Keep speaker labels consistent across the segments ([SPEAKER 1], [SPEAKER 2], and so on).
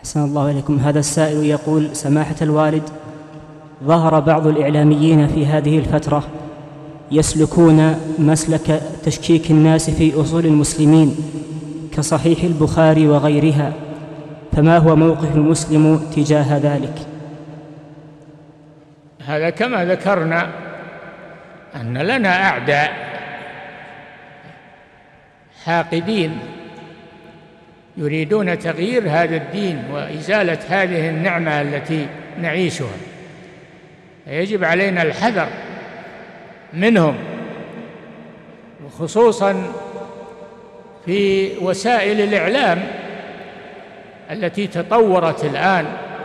[SPEAKER 1] أحسن الله إليكم. هذا السائل يقول: سماحة الوالد، ظهر بعض الإعلاميين في هذه الفترة يسلكون مسلك تشكيك الناس في أصول المسلمين كصحيح البخاري وغيرها، فما هو موقف المسلم تجاه ذلك؟
[SPEAKER 2] هذا كما ذكرنا أن لنا أعداء حاقدين يريدون تغيير هذا الدين وإزالة هذه النعمة التي نعيشها، يجب علينا الحذر منهم، وخصوصا في وسائل الإعلام التي تطورت الآن.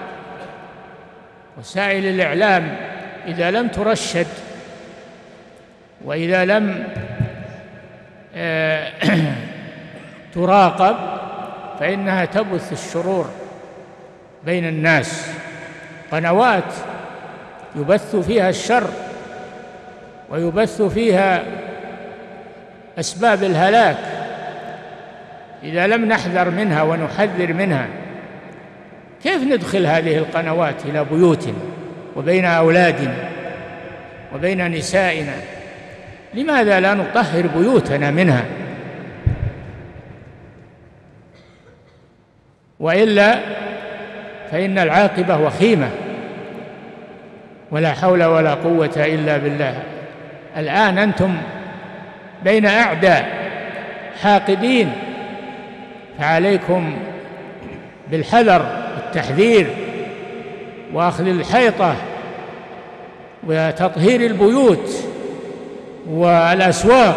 [SPEAKER 2] وسائل الإعلام إذا لم ترشد وإذا لم تراقب فإنها تبث الشرور بين الناس. قنوات يبث فيها الشر ويبث فيها أسباب الهلاك، إذا لم نحذر منها ونحذر منها كيف ندخل هذه القنوات إلى بيوتنا وبين أولادنا وبين نسائنا؟ لماذا لا نطهر بيوتنا منها؟ وإلا فإن العاقبة وخيمة، ولا حول ولا قوة إلا بالله. الآن أنتم بين أعداء حاقدين، فعليكم بالحذر والتحذير وأخذ الحيطة وتطهير البيوت والأسواق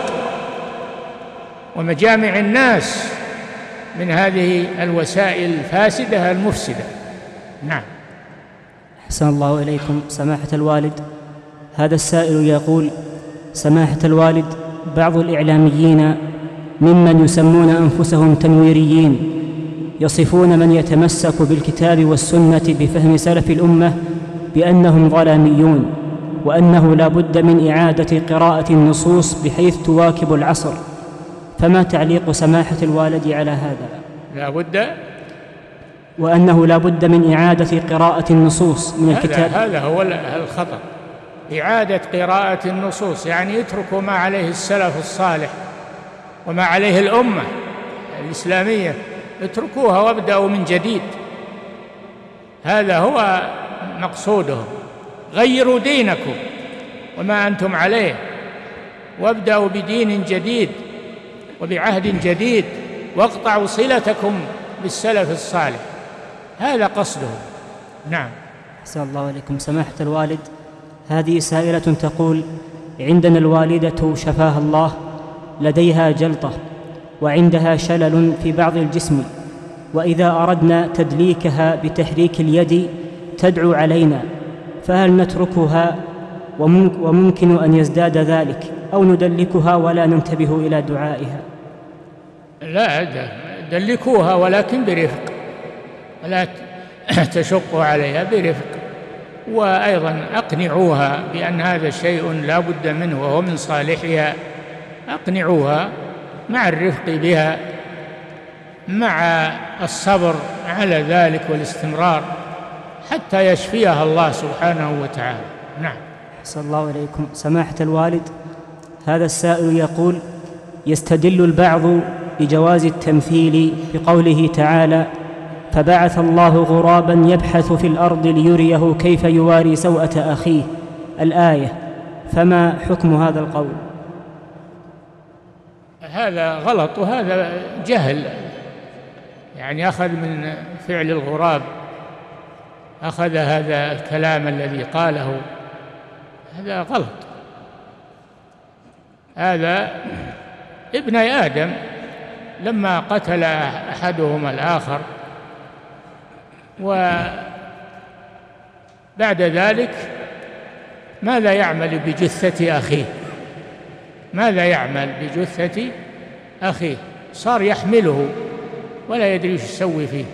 [SPEAKER 2] ومجامع الناس من هذه الوسائل الفاسدة المفسدة. نعم.
[SPEAKER 1] أحسن الله إليكم. سماحة الوالد، هذا السائل يقول: سماحة الوالد، بعض الإعلاميين ممن يسمون أنفسهم تنويريين يصفون من يتمسك بالكتاب والسنة بفهم سلف الأمة بأنهم ظلاميون، وأنه لا بد من إعادة قراءة النصوص بحيث تواكب العصر، فما تعليق سماحة الوالد على هذا؟ وأنه لا بد من إعادة قراءة النصوص من الكتاب.
[SPEAKER 2] هذا هو الخطأ، إعادة قراءة النصوص، يعني يتركوا ما عليه السلف الصالح وما عليه الأمة الإسلامية، اتركوها وابدأوا من جديد. هذا هو مقصودهم. غيروا دينكم وما أنتم عليه وابدأوا بدين جديد وبعهد جديد، واقطعوا صلتكم بالسلف الصالح. هذا قصده. نعم.
[SPEAKER 1] أحسن الله إليكم. سماحة الوالد، هذه سائلة تقول: عندنا الوالدة شفاها الله لديها جلطة وعندها شلل في بعض الجسم، وإذا أردنا تدليكها بتحريك اليد تدعو علينا، فهل نتركها وممكن أن يزداد ذلك، أو ندلكها ولا ننتبه إلى دعائها؟
[SPEAKER 2] لا، دلكوها ولكن برفق، لا تشقوا عليها، برفق. وأيضا أقنعوها بأن هذا شيء لا بد منه وهو من صالحها. أقنعوها مع الرفق بها، مع الصبر على ذلك والاستمرار حتى يشفيها الله سبحانه وتعالى. نعم.
[SPEAKER 1] أحسن الله إليكم. سماحة الوالد، هذا السائل يقول: يستدل البعض بجواز التمثيل بقوله تعالى: فبعث الله غرابا يبحث في الأرض ليريه كيف يواري سوءة أخيه، الآية، فما حكم هذا القول؟
[SPEAKER 2] هذا غلط وهذا جهل، يعني أخذ من فعل الغراب، أخذ هذا الكلام الذي قاله، هذا غلط. هذا ابن آدم لما قتل أحدهما الآخر وبعد ذلك ماذا يعمل بجثة أخيه؟ ماذا يعمل بجثة أخيه؟ صار يحمله ولا يدري ايش يسوي فيه.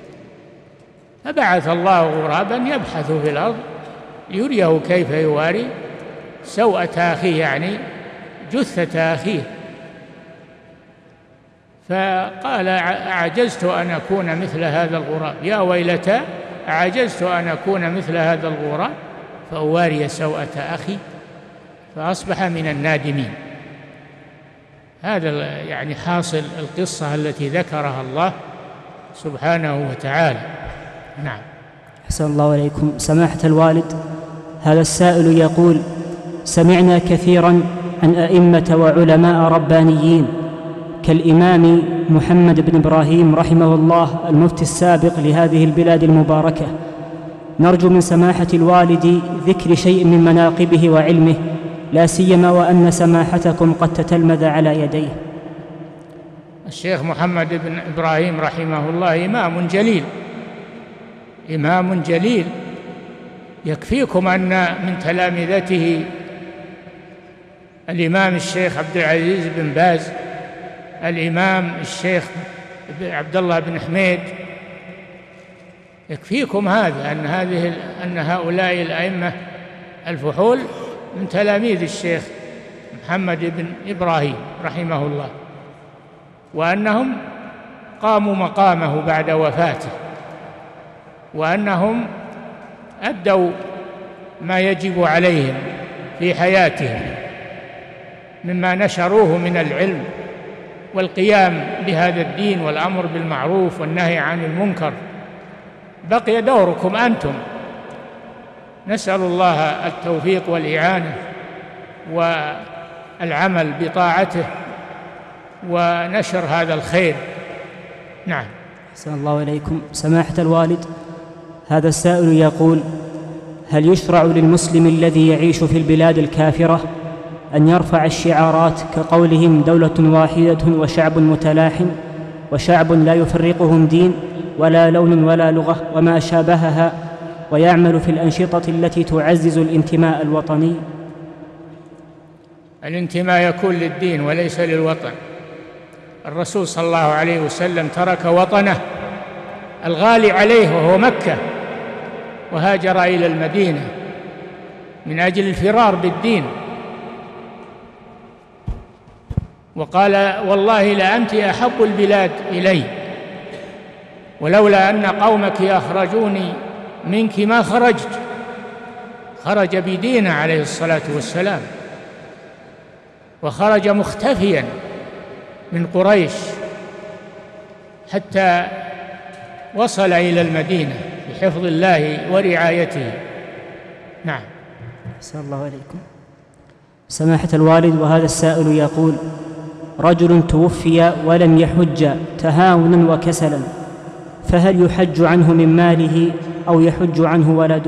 [SPEAKER 2] فبعث الله غرابا يبحث في الأرض ليريه كيف يواري سوءة أخيه، يعني جثة أخيه. فقال: أعجزت أن أكون مثل هذا الغراب، يا ويلتى أعجزت أن أكون مثل هذا الغراب فأواري سوءة أخي فأصبح من النادمين. هذا يعني حاصل القصة التي ذكرها الله سبحانه وتعالى. نعم.
[SPEAKER 1] أحسن الله عليكم. سماحة الوالد، هذا السائل يقول: سمعنا كثيرا عن أئمة وعلماء ربانيين كالإمام محمد بن إبراهيم رحمه الله المفتي السابق لهذه البلاد المباركة، نرجو من سماحة الوالد ذكر شيء من مناقبه وعلمه، لا سيما وأن سماحتكم قد تتلمذ على يديه.
[SPEAKER 2] الشيخ محمد بن إبراهيم رحمه الله إمام جليل، إمام جليل. يكفيكم أن من تلامذته الإمام الشيخ عبد العزيز بن باز، الإمام الشيخ عبد الله بن حميد. يكفيكم هذا أن هؤلاء الأئمة الفحول من تلاميذ الشيخ محمد بن إبراهيم رحمه الله، وأنهم قاموا مقامه بعد وفاته، وأنهم أدوا ما يجب عليهم في حياتهم مما نشروه من العلم والقيام بهذا الدين والأمر بالمعروف والنهي عن المنكر. بقي دوركم أنتم، نسأل الله التوفيق والإعانة والعمل بطاعته ونشر هذا الخير. نعم.
[SPEAKER 1] أحسن الله إليكم. سماحة الوالد، هذا السائل يقول: هل يشرع للمسلم الذي يعيش في البلاد الكافرة أن يرفع الشعارات كقولهم دولة واحدة وشعب متلاحم وشعب لا يفرقهم دين ولا لون ولا لغة وما شابهها، ويعمل في الأنشطة التي تعزز الانتماء الوطني؟
[SPEAKER 2] الانتماء يكون للدين وليس للوطن. الرسول صلى الله عليه وسلم ترك وطنه الغالي عليه وهو مكة وهاجر إلى المدينة من أجل الفرار بالدين، وقال: والله لأنت أحب البلاد إلي، ولولا أن قومك أخرجوني منك ما خرجت. خرج بدينه عليه الصلاة والسلام، وخرج مختفيا من قريش حتى وصل إلى المدينة بحفظ الله ورعايته. نعم.
[SPEAKER 1] أحسن الله عليكم. سماحة الوالد، وهذا السائل يقول: رجل توفي ولم يحج تهاونا وكسلا، فهل يحج عنه من ماله أو يحج عنه ولده؟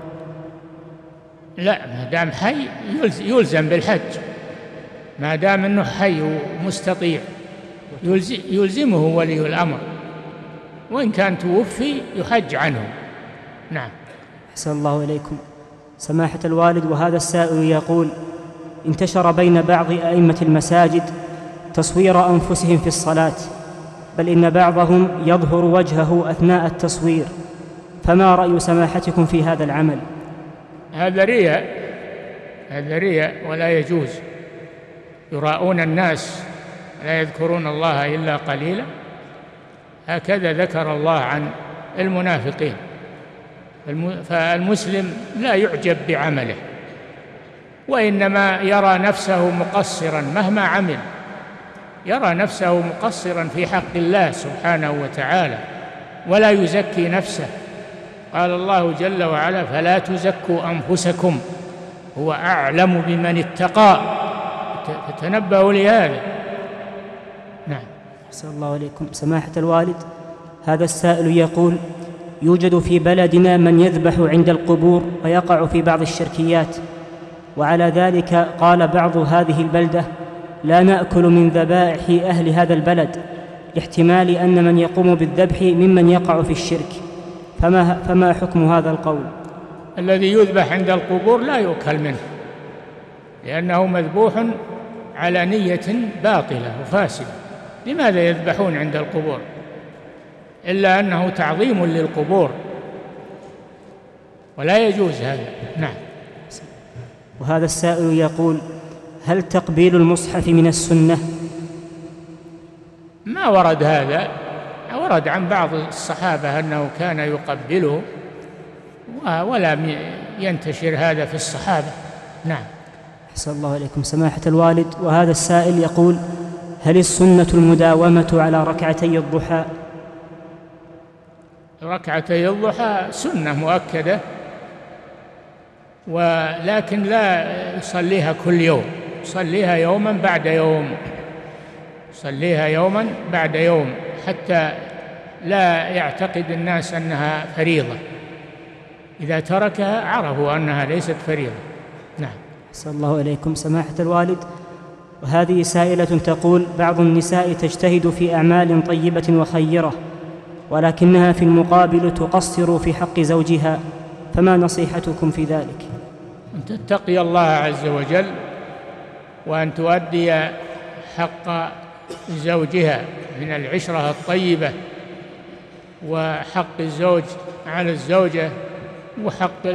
[SPEAKER 2] لا، ما دام حي يلزم بالحج، ما دام أنه حي ومستطيع يلزمه ولي الأمر، وإن كان توفي يحج عنه. نعم.
[SPEAKER 1] أحسن الله إليكم. سماحة الوالد، وهذا السائل يقول: انتشر بين بعض أئمة المساجد تصوير أنفسهم في الصلاة، بل إن بعضهم يظهر وجهه أثناء التصوير، فما رأي سماحتكم في هذا العمل؟
[SPEAKER 2] هذا رياء ولا يجوز. يراءون الناس لا يذكرون الله إلا قليلا، هكذا ذكر الله عن المنافقين. فالمسلم لا يعجب بعمله، وإنما يرى نفسه مقصرا مهما عمل، يرى نفسه مقصرا في حق الله سبحانه وتعالى، ولا يزكي نفسه. قال الله جل وعلا: فلا تزكوا أنفسكم هو أعلم بمن اتقى. فتنبهوا لهذا. نعم.
[SPEAKER 1] أحسن الله عليكم. سماحة الوالد، هذا السائل يقول: يوجد في بلدنا من يذبح عند القبور ويقع في بعض الشركيات، وعلى ذلك قال بعض هذه البلدة: لا نأكل من ذبائح أهل هذا البلد، لاحتمال أن من يقوم بالذبح ممن يقع في الشرك، فما حكم هذا القول؟
[SPEAKER 2] الذي يذبح عند القبور لا يؤكل منه، لأنه مذبوح على نية باطلة وفاسدة. لماذا يذبحون عند القبور؟ إلا أنه تعظيم للقبور، ولا يجوز هذا. نعم.
[SPEAKER 1] وهذا السائل يقول: هل تقبيل المصحف من السنة؟
[SPEAKER 2] ما ورد هذا، ورد عن بعض الصحابة أنه كان يقبله، ولم ينتشر هذا في الصحابة. نعم.
[SPEAKER 1] أحسن الله إليكم سماحة الوالد. وهذا السائل يقول: هل السنة المداومة على ركعتي الضحى؟
[SPEAKER 2] ركعتي الضحى سنة مؤكدة، ولكن لا يصليها كل يوم، يصليها يوما بعد يوم، يصليها يوما بعد يوم، حتى لا يعتقد الناس أنها فريضة. إذا تركها عرفوا أنها ليست فريضة. نعم.
[SPEAKER 1] أحسن الله إليكم سماحة الوالد. وهذه سائلة تقول: بعض النساء تجتهد في أعمال طيبة وخيرة، ولكنها في المقابل تقصر في حق زوجها، فما نصيحتكم في ذلك؟
[SPEAKER 2] أن تتقي الله عز وجل، وأن تؤدي حق زوجها من العشرة الطيبة، وحق الزوج على الزوجة، وحق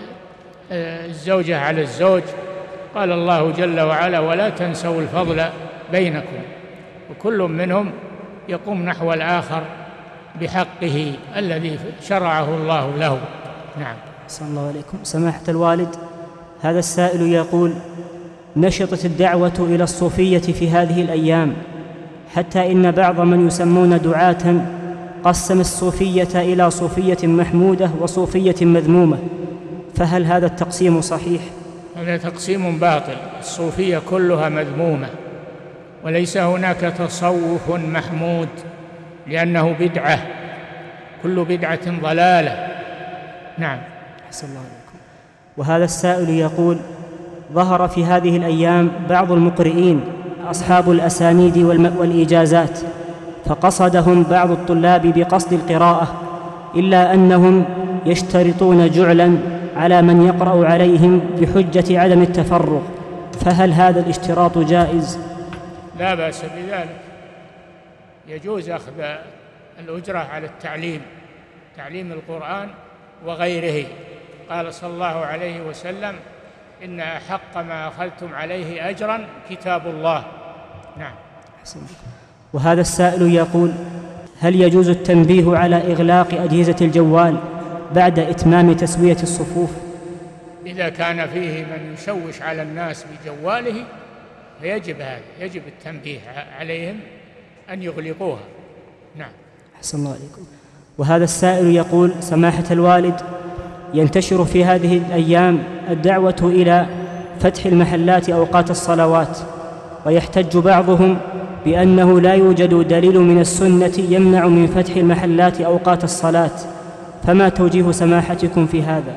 [SPEAKER 2] الزوجة على الزوج. قال الله جل وعلا: ولا تنسوا الفضل بينكم، وكل منهم يقوم نحو الآخر بحقه الذي شرعه الله له. نعم.
[SPEAKER 1] صلى الله عليكم سماحة الوالد. هذا السائل يقول: نشطت الدعوة إلى الصوفية في هذه الأيام، حتى إن بعض من يسمون دعاة قسم الصوفية إلى صوفية محمودة وصوفية مذمومة، فهل هذا التقسيم صحيح؟
[SPEAKER 2] هذا تقسيم باطل. الصوفية كلها مذمومة، وليس هناك تصوف محمود، لأنه بدعة، كل بدعة ضلالة. نعم.
[SPEAKER 1] أحسن الله عليكم. وهذا السائل يقول: ظهر في هذه الأيام بعض المقرئين أصحاب الأسانيد والإجازات، فقصدهم بعض الطلاب بقصد القراءة، إلا أنهم يشترطون جعلا على من يقرأ عليهم بحجة عدم التفرغ، فهل هذا الاشتراط جائز؟
[SPEAKER 2] لا بأس بذلك، يجوز أخذ الأجرة على تعليم القرآن وغيره. قال صلى الله عليه وسلم: إن أحق ما أخذتم عليه أجرا كتاب الله. نعم.
[SPEAKER 1] وهذا السائل يقول: هل يجوز التنبيه على إغلاق أجهزة الجوال بعد إتمام تسوية الصفوف؟
[SPEAKER 2] إذا كان فيه من يشوش على الناس بجواله فيجب هذا، يجب التنبيه عليهم أن يغلقوها. نعم.
[SPEAKER 1] أحسن الله عليكم. وهذا السائل يقول: سماحة الوالد، ينتشر في هذه الأيام الدعوة إلى فتح المحلات أوقات الصلوات، ويحتج بعضهم بأنه لا يوجد دليل من السنة يمنع من فتح المحلات أوقات الصلاة، فما توجيه سماحتكم في هذا؟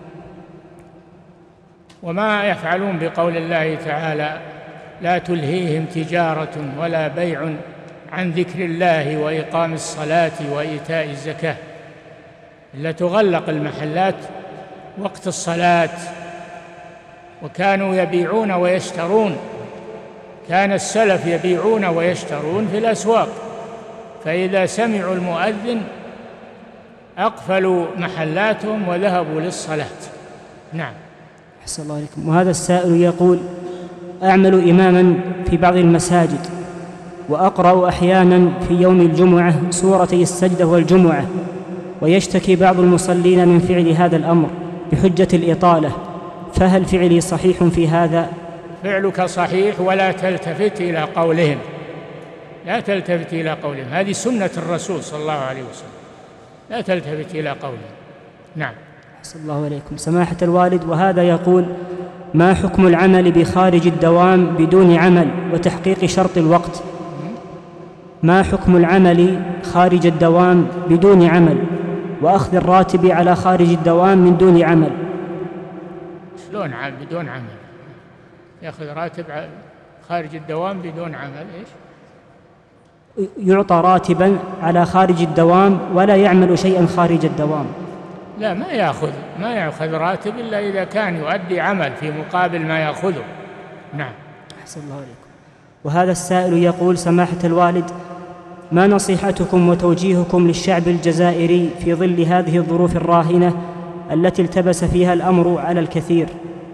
[SPEAKER 2] وما يفعلون بقول الله تعالى: لا تلهيهم تجارة ولا بيع عن ذكر الله وإقام الصلاة وإيتاء الزكاة، إلا تغلق المحلات وقت الصلاة. وكانوا يبيعون ويشترون، كان السلف يبيعون ويشترون في الأسواق، فإذا سمعوا المؤذن أقفلوا محلاتهم وذهبوا للصلاة. نعم.
[SPEAKER 1] أحسن الله عليكم. وهذا السائل يقول: أعمل إماما في بعض المساجد، وأقرأ أحيانا في يوم الجمعة سورتي السجدة والجمعة، ويشتكي بعض المصلين من فعل هذا الأمر بحجة الإطالة، فهل فعلي صحيح في هذا؟
[SPEAKER 2] فعلك صحيح، ولا تلتفت إلى قولهم، لا تلتفت إلى قولهم، هذه سنة الرسول صلى الله عليه وسلم، لا تلتفت إلى قولهم. نعم.
[SPEAKER 1] أحسن الله عليكم سماحة الوالد. وهذا يقول: ما حكم العمل بخارج الدوام بدون عمل وتحقيق شرط الوقت؟ ما حكم العمل خارج الدوام بدون عمل وأخذ الراتب على خارج الدوام من دون عمل؟
[SPEAKER 2] شلون بدون عمل؟ يأخذ راتب خارج الدوام بدون عمل؟ إيش؟
[SPEAKER 1] يعطى راتبا على خارج الدوام ولا يعمل شيئا خارج الدوام.
[SPEAKER 2] لا، ما يأخذ راتب إلا إذا كان يؤدي عمل في مقابل ما يأخذه. نعم.
[SPEAKER 1] أحسن الله عليكم. وهذا السائل يقول: سماحة الوالد، ما نصيحتكم وتوجيهكم للشعب الجزائري في ظل هذه الظروف الراهنة التي التبس فيها الأمر على الكثير؟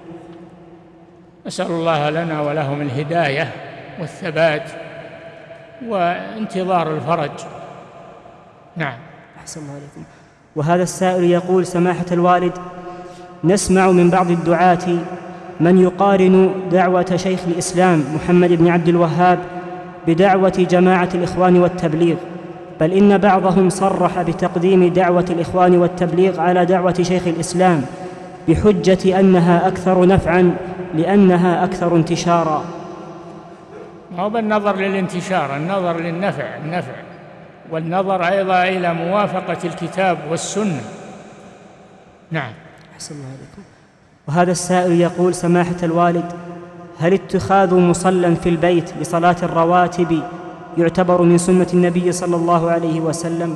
[SPEAKER 2] نسأل الله لنا ولهم الهداية والثبات، وانتظار الفرج. نعم.
[SPEAKER 1] أحسن الله عليكم. وهذا السائل يقول: سماحة الوالد، نسمع من بعض الدعاة من يقارن دعوة شيخ الإسلام محمد بن عبد الوهاب بدعوة جماعة الإخوان والتبليغ، بل إن بعضهم صرح بتقديم دعوة الإخوان والتبليغ على دعوة شيخ الإسلام بحجة أنها أكثر نفعاً لأنها أكثر انتشاراً.
[SPEAKER 2] ما هو بالنظر للانتشار، النظر للنفع، والنظر أيضا إلى موافقة الكتاب والسنة. نعم.
[SPEAKER 1] أحسن الله عليكم. وهذا السائل يقول: سماحة الوالد، هل اتخاذ مصلى في البيت لصلاة الرواتب يعتبر من سنة النبي صلى الله عليه وسلم؟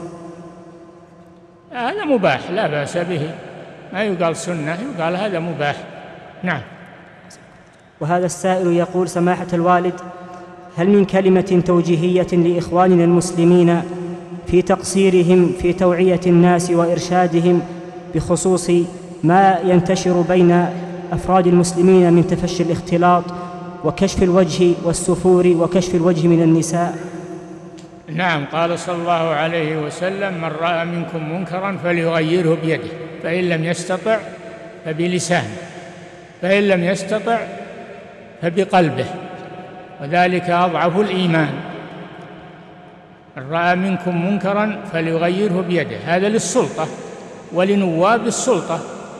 [SPEAKER 2] هذا مباح لا بأس به، ما يقال سنة، يقال هذا مباح. نعم.
[SPEAKER 1] وهذا السائل يقول: سماحة الوالد، هل من كلمة توجيهية لإخواننا المسلمين في تقصيرهم في توعية الناس وإرشادهم بخصوص ما ينتشر بين أفراد المسلمين من تفشي الاختلاط وكشف الوجه والسفور وكشف الوجه من النساء؟
[SPEAKER 2] نعم، قال صلى الله عليه وسلم: من رأى منكم منكرا فليغيره بيده، فإن لم يستطع فبلسانه، فإن لم يستطع فبقلبه، وذلك أضعف الإيمان. من رأى منكم منكرا فليغيره بيده، هذا للسلطة ولنواب السلطة.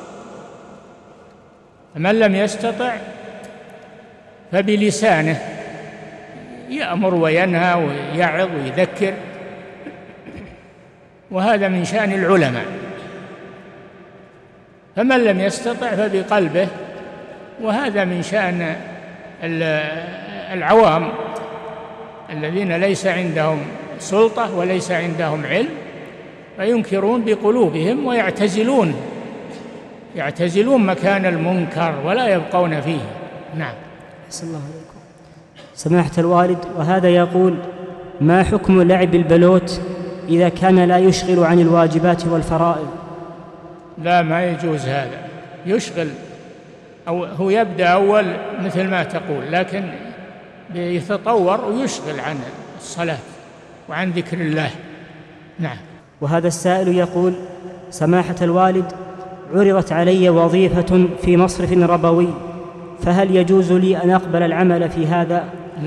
[SPEAKER 2] فمن لم يستطع فبلسانه، يأمر وينهى ويعظ ويذكر، وهذا من شأن العلماء. فمن لم يستطع فبقلبه، وهذا من شأن العوام الذين ليس عندهم سلطة وليس عندهم علم، فينكرون بقلوبهم ويعتزلون مكان المنكر ولا يبقون فيه. نعم.
[SPEAKER 1] أحسن الله عليكم. سماحة الوالد، وهذا يقول: ما حكم لعب البلوت إذا كان لا يشغل عن الواجبات والفرائض؟
[SPEAKER 2] لا، ما يجوز هذا، يشغل، أو هو يبدأ أول مثل ما تقول، لكن يتطور ويشغل عن الصلاة وعن ذكر الله. نعم.
[SPEAKER 1] وهذا السائل يقول: سماحة الوالد، عرضت علي وظيفة في مصرف ربوي، فهل يجوز لي أن أقبل العمل في هذا؟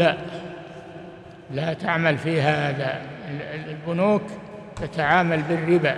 [SPEAKER 2] لا تعمل في هذا. البنوك تتعامل بالربا،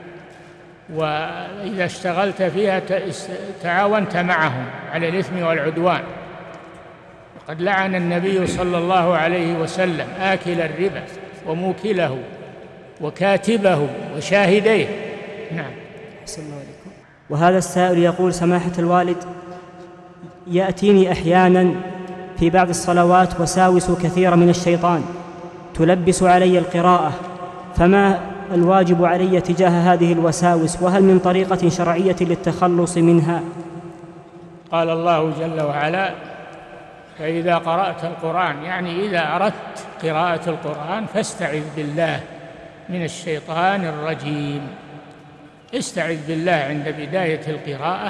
[SPEAKER 2] وإذا اشتغلت فيها تعاونت معهم على الإثم والعدوان. وقد لعن النبي صلى الله عليه وسلم آكل الربا وموكله وكاتبه وشاهديه. نعم.
[SPEAKER 1] أحسن الله عليكم. وهذا السائل يقول: سماحة الوالد، يأتيني أحيانا في بعض الصلوات وساوس كثيرة من الشيطان تلبس علي القراءة، فما الواجب علي تجاه هذه الوساوس، وهل من طريقة شرعية للتخلص منها؟
[SPEAKER 2] قال الله جل وعلا: فإذا قرأت القرآن، يعني إذا أردت قراءة القرآن فاستعذ بالله من الشيطان الرجيم. استعذ بالله عند بداية القراءة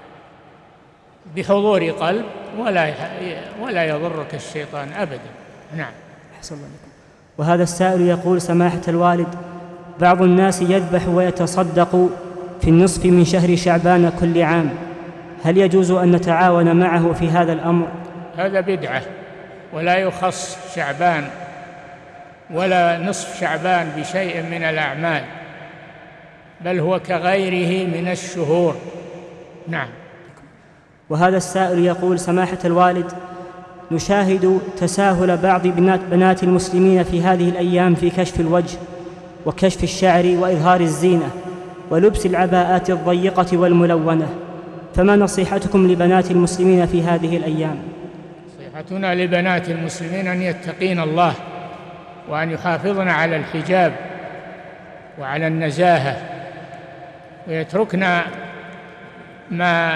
[SPEAKER 2] بحضور قلب، ولا يضرك الشيطان أبدا. نعم.
[SPEAKER 1] أحسن الله عليكم. وهذا السائل يقول: سماحة الوالد، بعض الناس يذبح ويتصدق في النصف من شهر شعبان كل عام، هل يجوز أن نتعاون معه في هذا الأمر؟
[SPEAKER 2] هذا بدعة، ولا يخص شعبان ولا نصف شعبان بشيء من الأعمال، بل هو كغيره من الشهور. نعم.
[SPEAKER 1] وهذا السائل يقول: سماحة الوالد، نشاهد تساهل بعض بنات المسلمين في هذه الأيام في كشف الوجه وكشف الشعر وإظهار الزينة ولبس العباءات الضيقة والملونة، فما نصيحتكم لبنات المسلمين في هذه الأيام؟
[SPEAKER 2] نصيحتنا لبنات المسلمين أن يتقين الله، وأن يحافظن على الحجاب وعلى النزاهة، ويتركن ما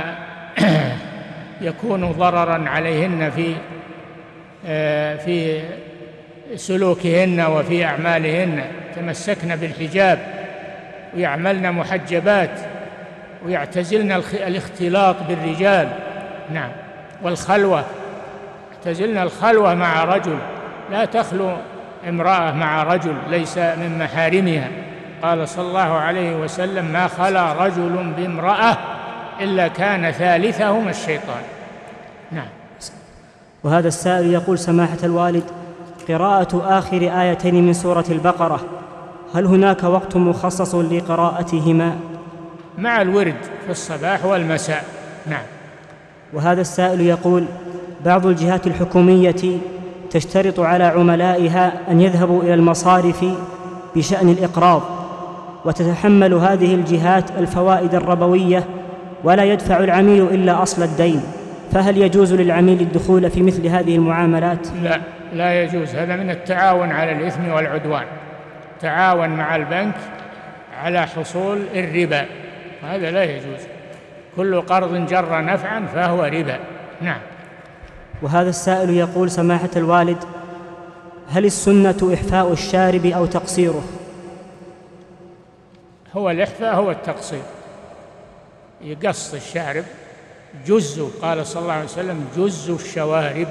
[SPEAKER 2] يكون ضرراً عليهن في سلوكهن وفي أعمالهن. تمسكن بالحجاب ويعملن محجبات ويعتزلن الاختلاط بالرجال. نعم. والخلوة، اعتزلن الخلوة مع رجل، لا تخلو امرأة مع رجل ليس من محارمها. قال صلى الله عليه وسلم: ما خلا رجل بامرأة إلا كان ثالثهما الشيطان. نعم.
[SPEAKER 1] وهذا السائل يقول: سماحة الوالد، قراءة آخر آيتين من سورة البقرة، هل هناك وقت مخصص لقراءتهما؟
[SPEAKER 2] مع الورد في الصباح والمساء. نعم.
[SPEAKER 1] وهذا السائل يقول: بعض الجهات الحكومية تشترط على عملائها أن يذهبوا إلى المصارف بشأن الإقراض، وتتحمل هذه الجهات الفوائد الربوية، ولا يدفع العميل إلا أصل الدين، فهل يجوز للعميل الدخول في مثل هذه المعاملات؟
[SPEAKER 2] لا يجوز. هذا من التعاون على الإثم والعدوان. تعاون مع البنك على حصول الربا، وهذا لا يجوز. كل قرض جر نفعا فهو ربا. نعم.
[SPEAKER 1] وهذا السائل يقول: سماحة الوالد، هل السنة إحفاء الشارب أو تقصيره؟
[SPEAKER 2] هو الإحفاء هو التقصير. يقص الشارب جزوا، قال صلى الله عليه وسلم: جزوا الشوارب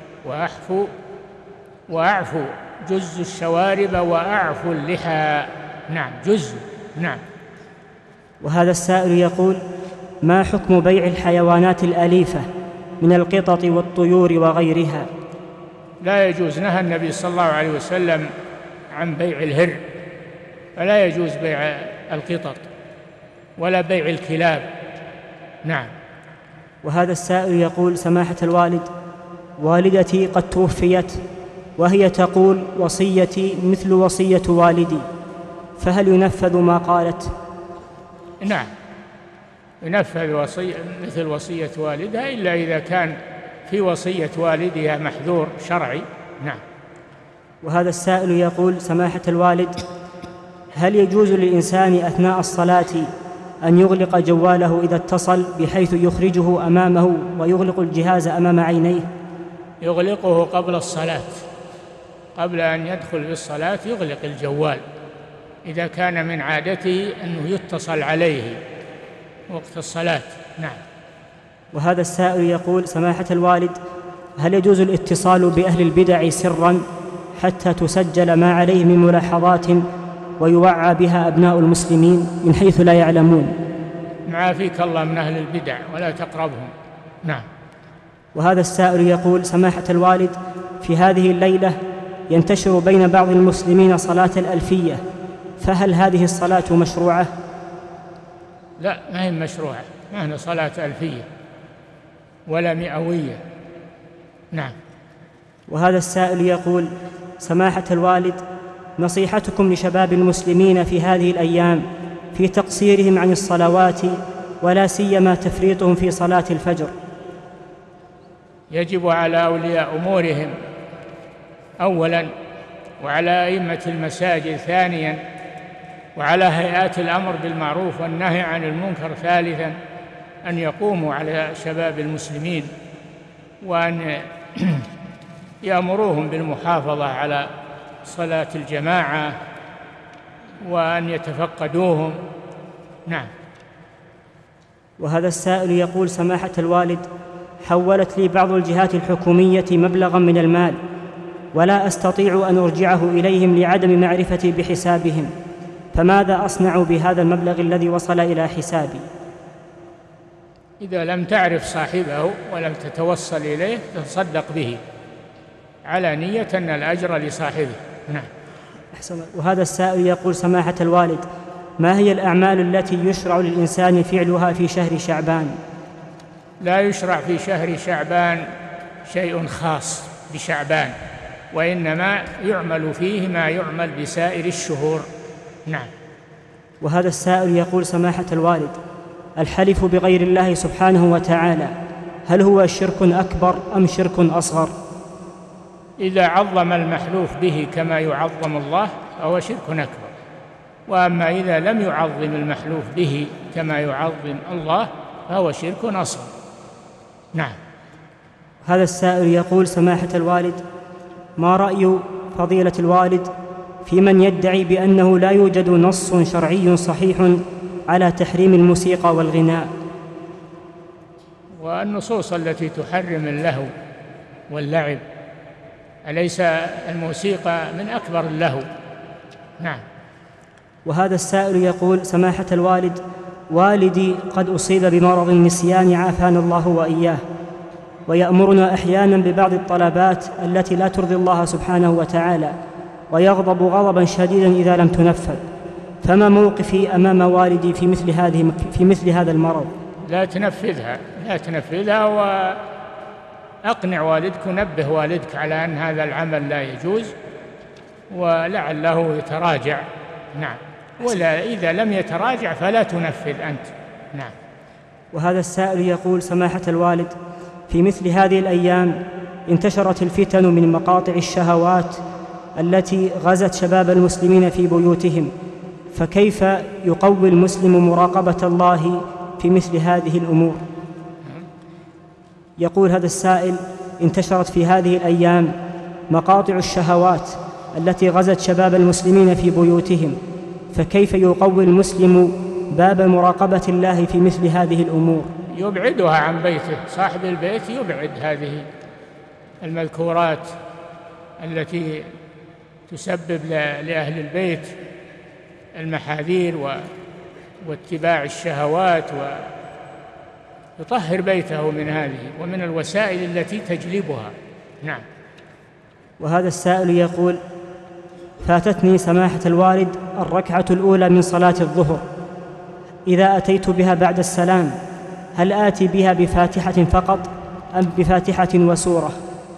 [SPEAKER 2] وأعفوا جزوا الشوارب وأعفوا اللحى. نعم، جزوا. نعم.
[SPEAKER 1] وهذا السائل يقول: ما حكم بيع الحيوانات الأليفة من القطط والطيور وغيرها؟
[SPEAKER 2] لا يجوز. نهى النبي صلى الله عليه وسلم عن بيع الهر، فلا يجوز بيع القطط ولا بيع الكلاب. نعم.
[SPEAKER 1] وهذا السائل يقول: سماحة الوالد، والدتي قد توفيت وهي تقول: وصيتي مثل وصية والدي، فهل ينفذ ما قالت؟
[SPEAKER 2] نعم، ينفذ مثل وصية والدها، إلا إذا كان في وصية والدها محذور شرعي. نعم.
[SPEAKER 1] وهذا السائل يقول: سماحة الوالد، هل يجوز للإنسان أثناء الصلاة أن يغلق جواله إذا اتصل، بحيث يخرجه أمامه ويغلق الجهاز أمام عينيه؟
[SPEAKER 2] يغلقه قبل الصلاة، قبل أن يدخل في الصلاة يغلق الجوال، إذا كان من عادته أنه يتصل عليه وقت الصلاة. نعم.
[SPEAKER 1] وهذا السائل يقول: سماحة الوالد، هل يجوز الاتصال بأهل البدع سرا حتى تسجل ما عليه من ملاحظات ويوعى بها أبناء المسلمين من حيث لا يعلمون؟
[SPEAKER 2] معافيك الله من أهل البدع ولا تقربهم. نعم.
[SPEAKER 1] وهذا السائل يقول: سماحة الوالد، في هذه الليلة ينتشر بين بعض المسلمين صلاة الألفية، فهل هذه الصلاة مشروعة؟
[SPEAKER 2] لا، ما هي مشروعة، ما هي صلاة ألفية ولا مئوية. نعم.
[SPEAKER 1] وهذا السائل يقول: سماحة الوالد، نصيحتكم لشباب المسلمين في هذه الأيام في تقصيرهم عن الصلوات، ولا سيما تفريطهم في صلاة الفجر.
[SPEAKER 2] يجب على أولياء أمورهم أولاً، وعلى أئمة المساجد ثانياً، وعلى هيئات الأمر بالمعروف والنهي عن المنكر ثالثاً، أن يقوموا على شباب المسلمين وأن يأمروهم بالمحافظة على صلاة الجماعة وأن يتفقدوهم. نعم.
[SPEAKER 1] وهذا السائل يقول: سماحة الوالد، حولت لي بعض الجهات الحكومية مبلغا من المال، ولا أستطيع أن أرجعه إليهم لعدم معرفتي بحسابهم، فماذا أصنع بهذا المبلغ الذي وصل إلى حسابي؟
[SPEAKER 2] إذا لم تعرف صاحبه ولم تتوصل إليه تصدق به على نية أن الأجر لصاحبه. نعم.
[SPEAKER 1] وهذا السائل يقول: سماحة الوالد، ما هي الأعمال التي يشرع للإنسان فعلها في شهر شعبان؟
[SPEAKER 2] لا يشرع في شهر شعبان شيء خاص بشعبان، وإنما يعمل فيه ما يعمل بسائر الشهور. نعم.
[SPEAKER 1] وهذا السائل يقول: سماحة الوالد، الحلف بغير الله سبحانه وتعالى هل هو شرك أكبر أم شرك أصغر؟
[SPEAKER 2] إذا عظم المحلوف به كما يعظم الله فهو شرك أكبر، وأما إذا لم يعظم المحلوف به كما يعظم الله فهو شرك أصغر. نعم.
[SPEAKER 1] هذا السائل يقول: سماحة الوالد، ما رأي فضيلة الوالد في من يدعي بأنه لا يوجد نص شرعي صحيح على تحريم الموسيقى والغناء؟
[SPEAKER 2] والنصوص التي تحرم اللهو واللعب أليس الموسيقى من أكبر اللهو؟ نعم.
[SPEAKER 1] وهذا السائل يقول: سماحة الوالد، والدي قد أصيب بمرض النسيان عافانا الله وإياه، ويأمرنا أحيانا ببعض الطلبات التي لا ترضي الله سبحانه وتعالى، ويغضب غضبا شديدا إذا لم تنفذ، فما موقفي أمام والدي في مثل هذا المرض؟
[SPEAKER 2] لا تنفذها، وأقنع والدك ونبه والدك على أن هذا العمل لا يجوز، ولعله يتراجع. نعم. ولا إذا لم يتراجع فلا تنفذ أنت. نعم.
[SPEAKER 1] وهذا السائل يقول: سماحة الوالد، في مثل هذه الأيام انتشرت الفتن من مقاطع الشهوات التي غزت شباب المسلمين في بيوتهم، فكيف يقوي المسلم مراقبة الله في مثل هذه الأمور؟ يقول هذا السائل: انتشرت في هذه الأيام مقاطع الشهوات التي غزت شباب المسلمين في بيوتهم، فكيف يقوي المسلم باب مراقبة الله في مثل هذه الأمور؟
[SPEAKER 2] يبعدها عن بيته، صاحب البيت يبعد هذه المذكورات التي تسبب لأهل البيت المحاذير واتباع الشهوات، ويطهر بيته من هذه ومن الوسائل التي تجلبها. نعم.
[SPEAKER 1] وهذا السائل يقول: فاتتني سماحة الوالد الركعة الأولى من صلاة الظهر، إذا أتيت بها بعد السلام هل آتي بها بفاتحة فقط أم بفاتحة وسورة؟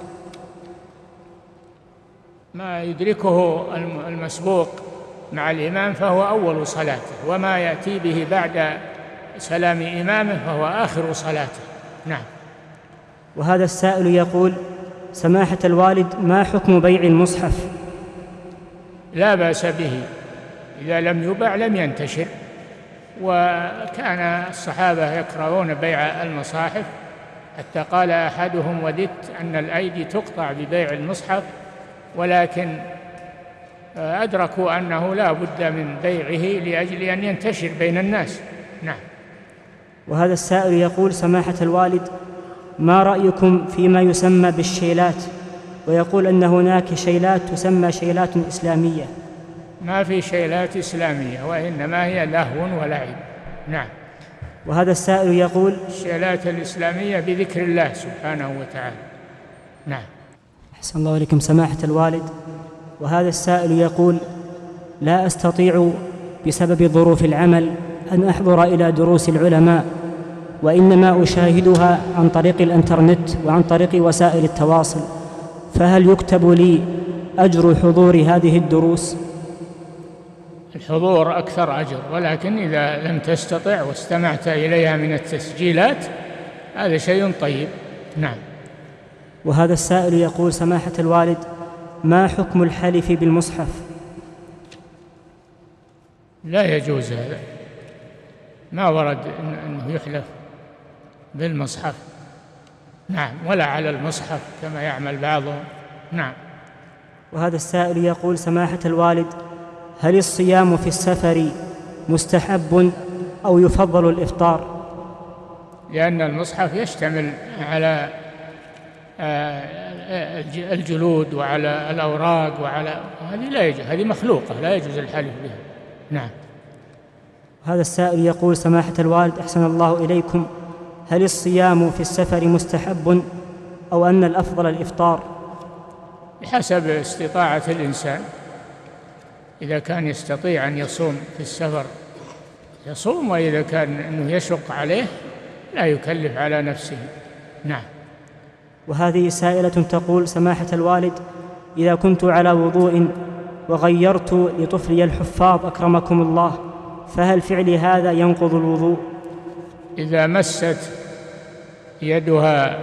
[SPEAKER 2] ما يدركه المسبوق مع الإمام فهو أول صلاته، وما يأتي به بعد سلام إمامه فهو آخر صلاته. نعم.
[SPEAKER 1] وهذا السائل يقول: سماحة الوالد، ما حكم بيع المصحف؟
[SPEAKER 2] لا بأس به، إذا لم يباع لم ينتشر، وكان الصحابة يكرهون بيع المصاحف، حتى قال أحدهم: وددت أن الأيدي تقطع ببيع المصحف، ولكن أدركوا أنه لا بد من بيعه لأجل أن ينتشر بين الناس. نعم.
[SPEAKER 1] وهذا السائل يقول: سماحة الوالد، ما رأيكم فيما يسمى بالشيلات؟ ويقول أن هناك شيلات تسمى شيلات إسلامية.
[SPEAKER 2] ما في شيلات إسلامية، وإنما هي لهو ولعب. نعم.
[SPEAKER 1] وهذا السائل يقول:
[SPEAKER 2] الشيلات الإسلامية بذكر الله سبحانه وتعالى. نعم.
[SPEAKER 1] أحسن الله إليكم سماحة الوالد. وهذا السائل يقول: لا أستطيع بسبب ظروف العمل أن أحضر إلى دروس العلماء، وإنما أشاهدها عن طريق الإنترنت وعن طريق وسائل التواصل، فهل يكتب لي أجر حضور هذه الدروس؟
[SPEAKER 2] الحضور أكثر أجر، ولكن إذا لم تستطع واستمعت إليها من التسجيلات هذا شيء طيب. نعم.
[SPEAKER 1] وهذا السائل يقول: سماحة الوالد، ما حكم الحلف بالمصحف؟
[SPEAKER 2] لا يجوز هذا، ما ورد أنه يحلف بالمصحف. نعم. ولا على المصحف كما يعمل بعضهم. نعم.
[SPEAKER 1] وهذا السائل يقول: سماحة الوالد، هل الصيام في السفر مستحب أو يفضل الإفطار؟
[SPEAKER 2] لأن المصحف يشتمل على الجلود وعلى الأوراق هذه لا يجوز، هذه مخلوقة لا يجوز الحلف بها. نعم.
[SPEAKER 1] هذا السائل يقول: سماحة الوالد، أحسن الله إليكم، هل الصيام في السفر مستحب أو أن الأفضل الإفطار؟
[SPEAKER 2] بحسب استطاعة الإنسان، إذا كان يستطيع أن يصوم في السفر يصوم، وإذا كان أنه يشق عليه لا يكلف على نفسه. نعم.
[SPEAKER 1] وهذه سائلة تقول: سماحة الوالد، إذا كنت على وضوء وغيرت لطفلي الحفاظ أكرمكم الله، فهل فعلي هذا ينقض الوضوء؟
[SPEAKER 2] إذا مست يدها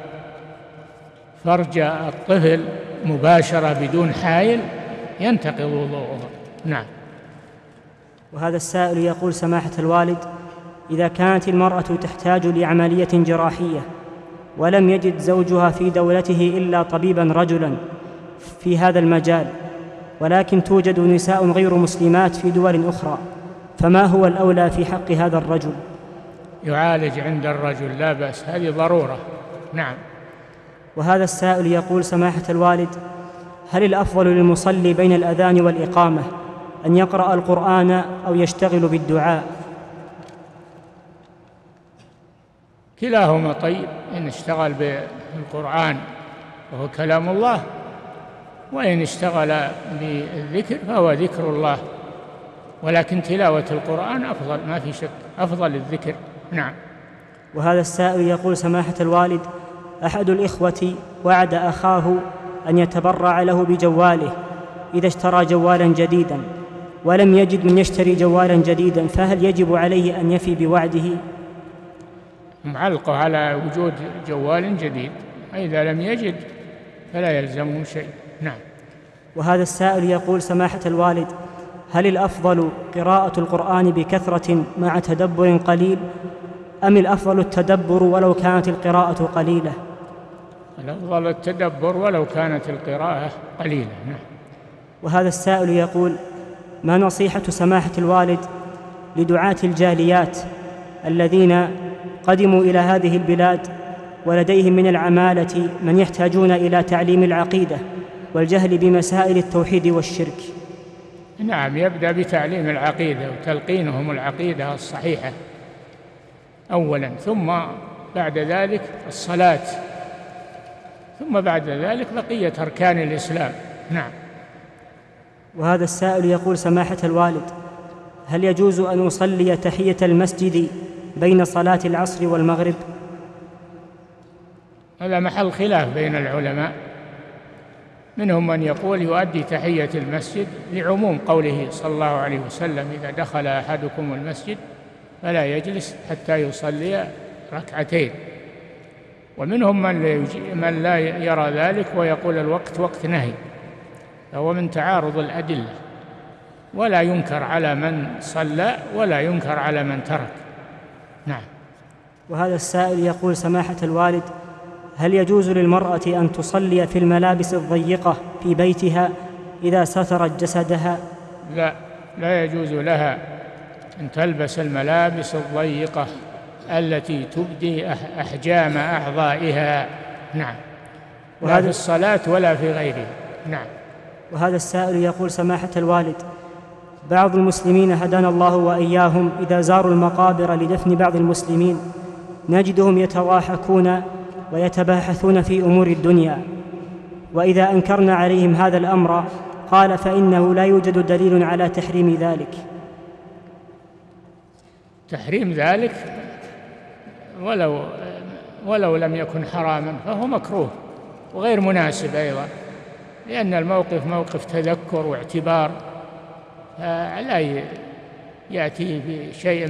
[SPEAKER 2] فرج الطفل مباشرة بدون حائل ينتقض وضوءها. نعم.
[SPEAKER 1] وهذا السائل يقول: سماحة الوالد، إذا كانت المرأة تحتاج لعملية جراحية ولم يجد زوجها في دولته إلا طبيبا رجلا في هذا المجال، ولكن توجد نساء غير مسلمات في دول أخرى، فما هو الأولى في حق هذا الرجل؟
[SPEAKER 2] يعالج عند الرجل، لا بأس، هذه ضرورة. نعم.
[SPEAKER 1] وهذا السائل يقول: سماحة الوالد، هل الأفضل للمصلي بين الأذان والإقامة أن يقرأ القرآن أو يشتغل بالدعاء؟
[SPEAKER 2] كلاهما طيب، إن اشتغل بالقرآن وهو كلام الله، وإن اشتغل بالذكر فهو ذكر الله، ولكن تلاوة القرآن أفضل، ما في شك، أفضل الذكر. نعم.
[SPEAKER 1] وهذا السائل يقول: سماحة الوالد، أحد الإخوة وعد أخاه أن يتبرع له بجواله إذا اشترى جوالا جديدا، ولم يجد من يشتري جوالا جديدا، فهل يجب عليه أن يفي بوعده؟
[SPEAKER 2] معلقه على وجود جوال جديد، إذا لم يجد فلا يلزمه شيء. نعم.
[SPEAKER 1] وهذا السائل يقول: سماحة الوالد، هل الأفضل قراءة القرآن بكثرة مع تدبر قليل، أم الأفضل التدبر ولو كانت القراءة قليلة؟
[SPEAKER 2] الأفضل التدبر ولو كانت القراءة قليلة. نعم.
[SPEAKER 1] وهذا السائل يقول: ما نصيحة سماحة الوالد لدعاة الجاليات الذين قدموا إلى هذه البلاد ولديهم من العمالة من يحتاجون إلى تعليم العقيدة والجهل بمسائل التوحيد والشرك؟
[SPEAKER 2] نعم، يبدأ بتعليم العقيدة وتلقينهم العقيدة الصحيحة أولا، ثم بعد ذلك الصلاة، ثم بعد ذلك بقية أركان الإسلام. نعم.
[SPEAKER 1] وهذا السائل يقول: سماحة الوالد، هل يجوز أن أصلي تحية المسجد بين صلاة العصر والمغرب؟
[SPEAKER 2] هذا محل خلاف بين العلماء، منهم من يقول يؤدي تحية المسجد لعموم قوله صلى الله عليه وسلم: إذا دخل أحدكم المسجد فلا يجلس حتى يصلي ركعتين. ومنهم من لا يرى ذلك ويقول الوقت وقت نهي، فهو من تعارض الأدلة، ولا ينكر على من صلى ولا ينكر على من ترك. نعم.
[SPEAKER 1] وهذا السائل يقول: سماحة الوالد، هل يجوز للمرأة أن تصلي في الملابس الضيقة في بيتها إذا سترت جسدها؟
[SPEAKER 2] لا، لا يجوز لها أن تلبس الملابس الضيقة التي تبدي أحجام أعضائها. نعم. لا في الصلاة ولا في غيرها. نعم.
[SPEAKER 1] وهذا السائل يقول: سماحة الوالد، بعض المسلمين هدانا الله وإياهم إذا زاروا المقابر لدفن بعض المسلمين نجدهم يتضاحكون ويتباحثون في أمور الدنيا، وإذا أنكرنا عليهم هذا الأمر قال فإنه لا يوجد دليل على تحريم ذلك.
[SPEAKER 2] تحريم ذلك ولو لم يكن حراما فهو مكروه وغير مناسب أيضا، لأن الموقف موقف تذكر واعتبار، لا يأتي بشيء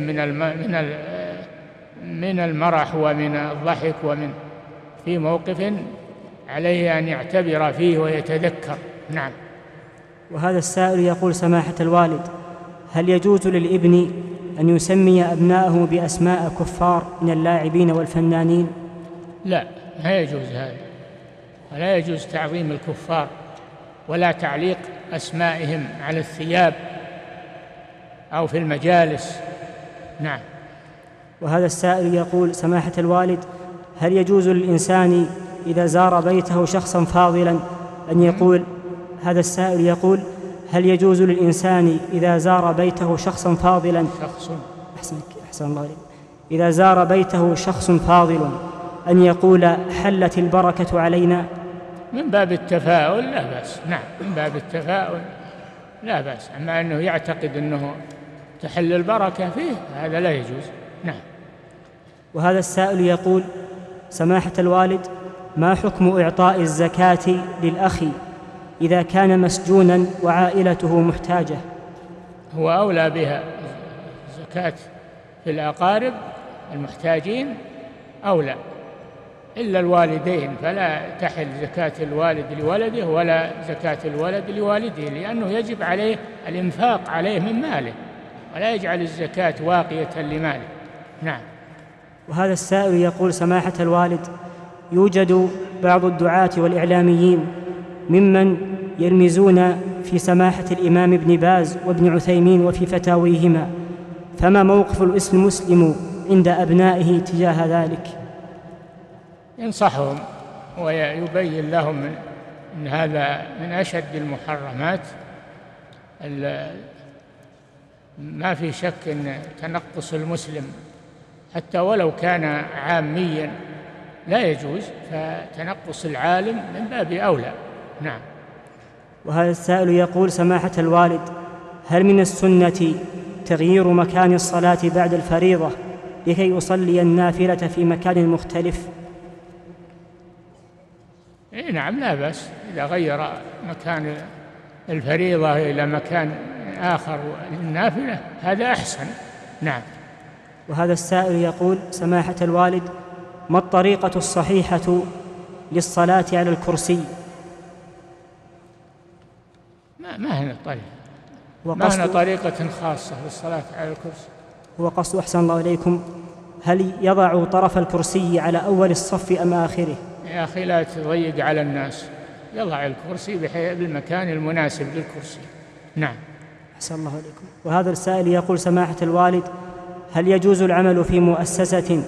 [SPEAKER 2] من المرح ومن الضحك في موقف عليه أن يعتبر فيه ويتذكر. نعم.
[SPEAKER 1] وهذا السائل يقول: سماحة الوالد، هل يجوز للابن أن يسمي أبناءه بأسماء كفار من اللاعبين والفنانين؟
[SPEAKER 2] لا، ما يجوز هذا، ولا يجوز تعظيم الكفار ولا تعليق أسمائهم على الثياب أو في المجالس. نعم.
[SPEAKER 1] وهذا السائل يقول: سماحة الوالد، هل يجوز للإنسان إذا زار بيته شخصا فاضلا أن يقول هذا السائل يقول: هل يجوز للإنسان إذا زار بيته شخصا فاضلا أحسن الله عليك، إذا زار بيته شخص فاضل أن يقول حلت البركة علينا؟
[SPEAKER 2] من باب التفاؤل لا بأس. نعم، من باب التفاؤل لا بأس، أما أنه يعتقد أنه تحل البركة فيه هذا لا يجوز. نعم.
[SPEAKER 1] وهذا السائل يقول: سماحة الوالد، ما حكم إعطاء الزكاة للأخ إذا كان مسجونا وعائلته محتاجة؟
[SPEAKER 2] هو أولى بها، الزكاة في الأقارب المحتاجين أولى، إلا الوالدين فلا تحل زكاة الوالد لولده ولا زكاة الولد لوالده، لأنه يجب عليه الإنفاق عليه من ماله، ولا يجعل الزكاة واقية لماله. نعم.
[SPEAKER 1] وهذا السائل يقول: سماحة الوالد، يوجد بعض الدعاة والإعلاميين ممن يرمزون في سماحة الإمام ابن باز وابن عثيمين وفي فتاويهما، فما موقف المسلم عند أبنائه تجاه ذلك؟
[SPEAKER 2] ينصحهم ويبين لهم أن هذا من أشد المحرمات. ما في شك أن تنقص المسلم حتى ولو كان عاميا لا يجوز، فتنقص العالم من باب أولى. نعم.
[SPEAKER 1] وهذا السائل يقول: سماحة الوالد، هل من السنة تغيير مكان الصلاة بعد الفريضة لكي يصلي النافلة في مكان مختلف؟
[SPEAKER 2] نعم، لا بأس إذا غير مكان الفريضة إلى مكان آخر للنافلة، هذا أحسن. نعم.
[SPEAKER 1] وهذا السائل يقول: سماحة الوالد، ما الطريقة الصحيحة للصلاة على الكرسي؟
[SPEAKER 2] ما هنا الطريقة، ما هنا طريقة خاصة للصلاة على الكرسي.
[SPEAKER 1] هو قصد، أحسن الله إليكم، هل يضع طرف الكرسي على أول الصف أم آخره؟
[SPEAKER 2] يا أخي لا تضيق على الناس، يضع الكرسي بالمكان المناسب للكرسي. نعم.
[SPEAKER 1] أحسن الله إليكم. وهذا السائل يقول: سماحة الوالد، هل يجوز العمل في مؤسسة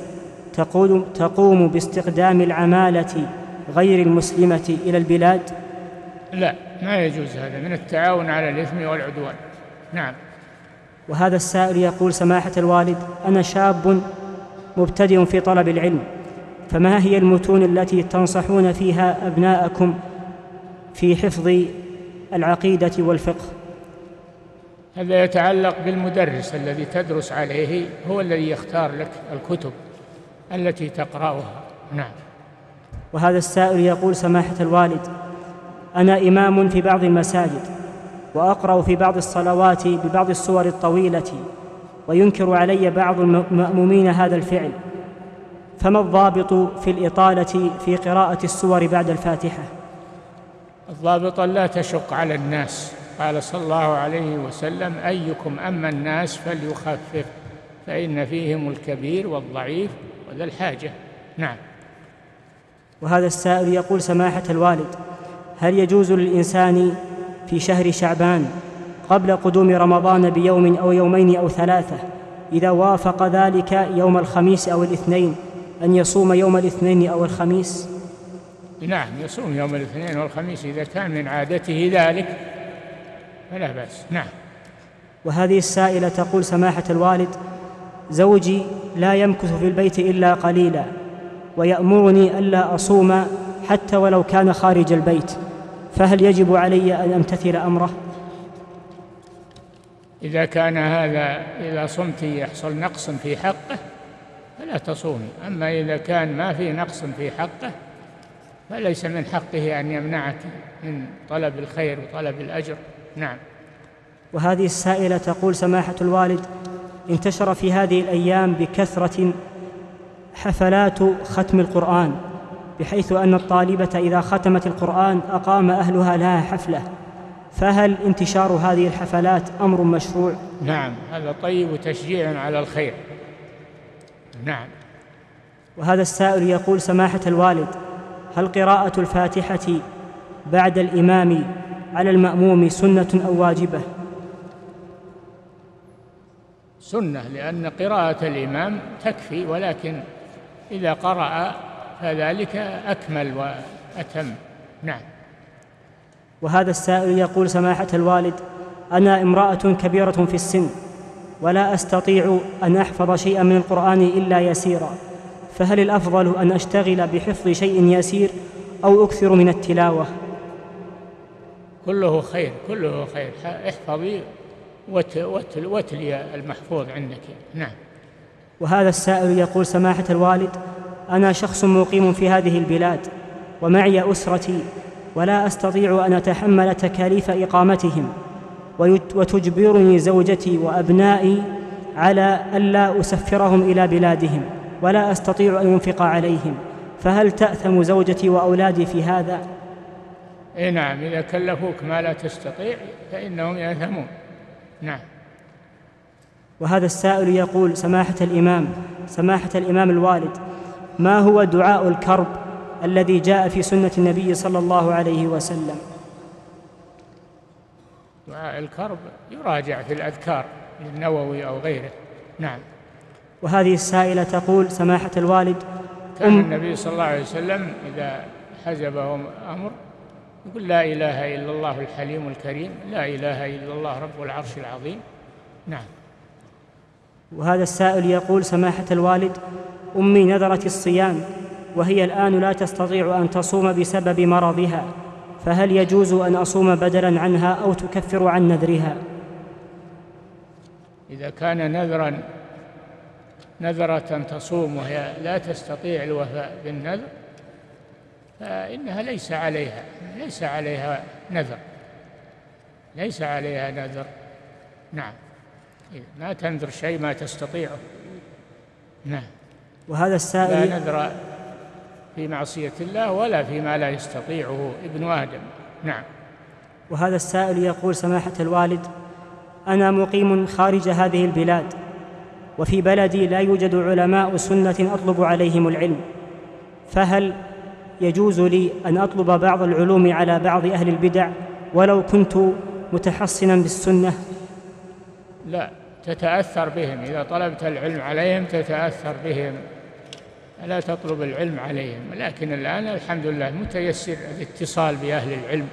[SPEAKER 1] تقوم باستخدام العمالة غير المسلمة إلى البلاد؟
[SPEAKER 2] لا، ما يجوز، هذا من التعاون على الإثم والعدوان. نعم.
[SPEAKER 1] وهذا السائل يقول: سماحة الوالد، أنا شاب مبتدئ في طلب العلم، فما هي المتون التي تنصحون فيها أبناءكم في حفظ العقيدة والفقه؟
[SPEAKER 2] هذا يتعلق بالمدرس الذي تدرس عليه، هو الذي يختار لك الكتب التي تقرأها. نعم.
[SPEAKER 1] وهذا السائل يقول: سماحة الوالد، أنا إمام في بعض المساجد، وأقرأ في بعض الصلوات ببعض السور الطويلة، وينكر علي بعض المأمومين هذا الفعل، فما الضابط في الإطالة في قراءة السور بعد الفاتحة؟
[SPEAKER 2] الضابط لا تشق على الناس. قال صلى الله عليه وسلم: أيكم أما الناس فليخفف، فإن فيهم الكبير والضعيف وذا الحاجة. نعم.
[SPEAKER 1] وهذا السائل يقول: سماحة الوالد، هل يجوز للإنسان في شهر شعبان قبل قدوم رمضان بيوم أو يومين أو ثلاثة، إذا وافق ذلك يوم الخميس أو الاثنين، أن يصوم يوم الاثنين أو الخميس؟
[SPEAKER 2] نعم، يصوم يوم الاثنين والخميس إذا كان من عادته ذلك فلا بأس. نعم.
[SPEAKER 1] وهذه السائلة تقول: سماحة الوالد، زوجي لا يمكث في البيت إلا قليلا، ويأمرني ألا أصوم حتى ولو كان خارج البيت، فهل يجب علي أن أمتثل أمره؟
[SPEAKER 2] إذا كان هذا إذا صمت يحصل نقص في حقه فلا تصومي، أما إذا كان ما في نقص في حقه فليس من حقه أن يمنعك من طلب الخير وطلب الأجر. نعم.
[SPEAKER 1] وهذه السائلة تقول: سماحة الوالد، انتشر في هذه الأيام بكثرة حفلات ختم القرآن، بحيث أن الطالبة إذا ختمت القرآن أقام أهلها لها حفلة، فهل انتشار هذه الحفلات أمر مشروع؟
[SPEAKER 2] نعم، هذا طيب وتشجيع على الخير. نعم.
[SPEAKER 1] وهذا السائل يقول: سماحة الوالد، هل قراءة الفاتحة بعد الإمام على المأموم سنة أو واجبة؟
[SPEAKER 2] سنة، لأن قراءة الإمام تكفي، ولكن إذا قرأ فذلك أكمل وأتم. نعم.
[SPEAKER 1] وهذا السائل يقول: سماحة الوالد، أنا امرأة كبيرة في السن، ولا أستطيع أن أحفظ شيئا من القرآن إلا يسيرا، فهل الأفضل أن أشتغل بحفظ شيء يسير أو أكثر من التلاوة؟
[SPEAKER 2] كله خير، كله خير. احفظي واتلي المحفوظ عندك. نعم.
[SPEAKER 1] وهذا السائل يقول: سماحة الوالد، أنا شخص مقيم في هذه البلاد ومعي أسرتي، ولا أستطيع أن أتحمل تكاليف إقامتهم، وتجبرني زوجتي وأبنائي على ألا أسفرهم إلى بلادهم، ولا أستطيع أن أنفق عليهم، فهل تأثم زوجتي وأولادي في هذا؟
[SPEAKER 2] نعم، إذا كلفوك ما لا تستطيع فإنهم يأثمون. نعم.
[SPEAKER 1] وهذا السائل يقول: سماحة الإمام الوالد، ما هو دعاء الكرب الذي جاء في سنة النبي صلى الله عليه وسلم؟
[SPEAKER 2] دعاء الكرب يراجع في الأذكار النووي أو غيره. نعم.
[SPEAKER 1] وهذه السائلة تقول: سماحة الوالد،
[SPEAKER 2] كان النبي صلى الله عليه وسلم إذا حزبه أمر يقول لا إله إلا الله الحليم الكريم، لا إله إلا الله رب العرش العظيم. نعم.
[SPEAKER 1] وهذا السائل يقول: سماحة الوالد، أمي نذرت الصيام وهي الآن لا تستطيع أن تصوم بسبب مرضها، فهل يجوز أن أصوم بدلا عنها أو تكفر عن نذرها؟
[SPEAKER 2] إذا كان نذرة تصوم وهي لا تستطيع الوفاء بالنذر فإنها ليس عليها نذر. نعم، ما تنذر شيء ما تستطيعه. نعم.
[SPEAKER 1] وهذا السائل
[SPEAKER 2] لا نذر في معصية الله ولا فيما لا يستطيعه ابن آدم. نعم.
[SPEAKER 1] وهذا السائل يقول: سماحة الوالد، أنا مقيم خارج هذه البلاد، وفي بلدي لا يوجد علماء سنة أطلب عليهم العلم، فهل يجوز لي أن أطلب بعض العلوم على بعض أهل البدع ولو كنت متحصنا بالسنة؟
[SPEAKER 2] لا، تتأثر بهم. إذا طلبت العلم عليهم تتأثر بهم، لا تطلب العلم عليهم. لكن الآن الحمد لله متيسر الاتصال بأهل العلم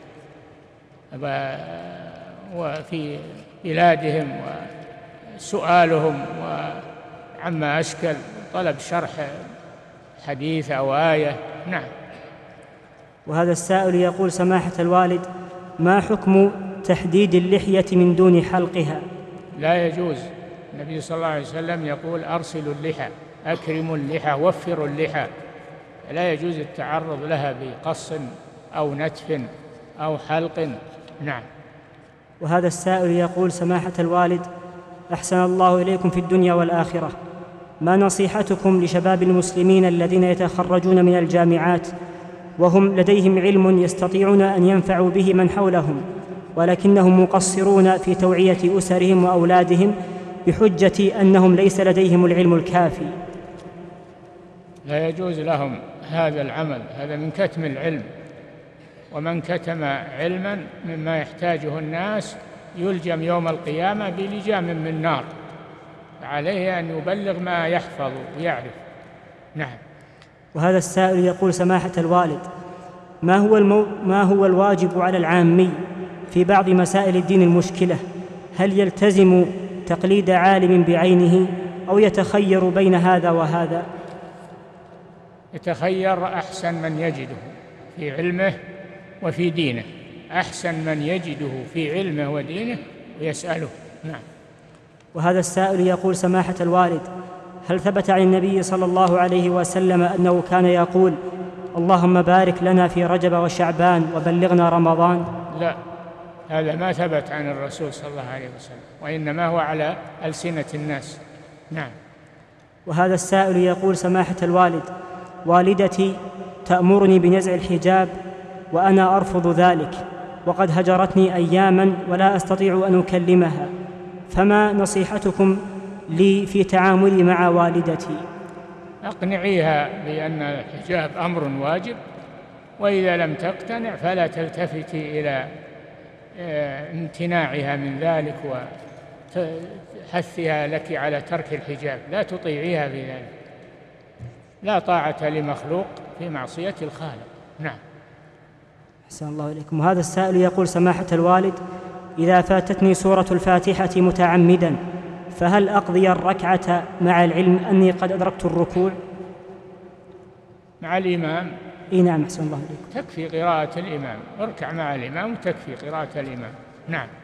[SPEAKER 2] وفي بلادهم وسؤالهم وعما أشكل، طلب شرح حديث أو آية. نعم.
[SPEAKER 1] وهذا السائل يقول: سماحة الوالد، ما حكم تحديد اللحية من دون حلقها؟
[SPEAKER 2] لا يجوز. النبي صلى الله عليه وسلم يقول: أرسلوا اللحى، أكرموا اللحى، وفروا اللحى. لا يجوز التعرض لها بقص أو نتف أو حلق. نعم.
[SPEAKER 1] وهذا السائل يقول: سماحة الوالد، أحسن الله إليكم في الدنيا والآخرة، ما نصيحتكم لشباب المسلمين الذين يتخرجون من الجامعات وهم لديهم علم يستطيعون أن ينفعوا به من حولهم، ولكنهم مقصرون في توعية أسرهم وأولادهم بحجة أنهم ليس لديهم العلم الكافي؟
[SPEAKER 2] لا يجوز لهم هذا العمل، هذا من كتم العلم، ومن كتم علما مما يحتاجه الناس يلجم يوم القيامة بلجام من نار، فعليه أن يبلغ ما يحفظ ويعرف. نعم.
[SPEAKER 1] وهذا السائل يقول: سماحة الوالد، ما هو الواجب على العامي في بعض مسائل الدين المشكلة؟ هل يلتزم تقليد عالم بعينه أو يتخير بين هذا وهذا؟
[SPEAKER 2] يتخير أحسن من يجده في علمه وفي دينه، أحسن من يجده في علمه ودينه ويسأله. نعم.
[SPEAKER 1] وهذا السائل يقول: سماحة الوالد، هل ثبت عن النبي صلى الله عليه وسلم أنه كان يقول: اللهم بارك لنا في رجب وشعبان وبلغنا رمضان؟
[SPEAKER 2] لا، هذا ما ثبت عن الرسول صلى الله عليه وسلم، وإنما هو على ألسنة الناس. نعم.
[SPEAKER 1] وهذا السائل يقول: سماحة الوالد، والدتي تأمرني بنزع الحجاب وأنا أرفض ذلك، وقد هجرتني أياما ولا أستطيع أن أكلمها، فما نصيحتكم لي في تعاملي مع والدتي؟
[SPEAKER 2] أقنعيها بأن الحجاب أمر واجب، وإذا لم تقتنع فلا تلتفتي إلى امتناعها من ذلك وحثها لك على ترك الحجاب، لا تطيعيها في ذلك. لا طاعة لمخلوق في معصية الخالق. نعم.
[SPEAKER 1] أحسن الله إليكم. وهذا السائل يقول: سماحة الوالد، إذا فاتتني سورة الفاتحة متعمدا فهل أقضي الركعة مع العلم أني قد أدركت الركوع؟
[SPEAKER 2] مع الإمام؟
[SPEAKER 1] نعم. أحسن الله إليكم.
[SPEAKER 2] تكفي قراءة الإمام، اركع مع الإمام وتكفي قراءة الإمام. نعم.